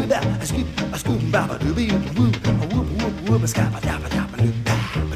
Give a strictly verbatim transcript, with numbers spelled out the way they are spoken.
a scoop, a scoop, baba dooby, whoop, a whoop, whoop, whoop, a scabba, dabba, dabba, loop.